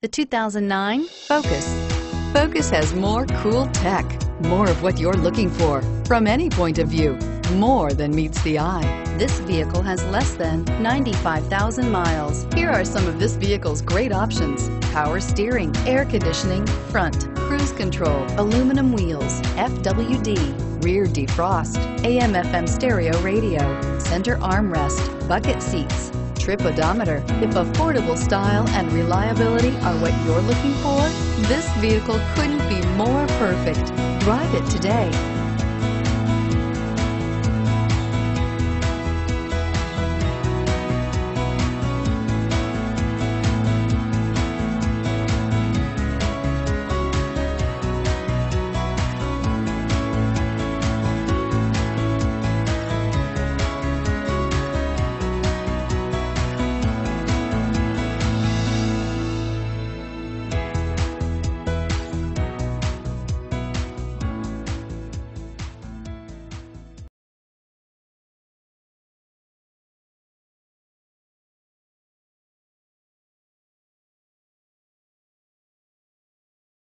The 2009 Focus. Focus has more cool tech, more of what you're looking for. From any point of view, more than meets the eye. This vehicle has less than 95,000 miles. Here are some of this vehicle's great options: power steering, air conditioning, front, cruise control, aluminum wheels, FWD, rear defrost, AM/FM stereo radio, center armrest, bucket seats, trip odometer. If affordable style and reliability are what you're looking for, this vehicle couldn't be more perfect. Drive it today.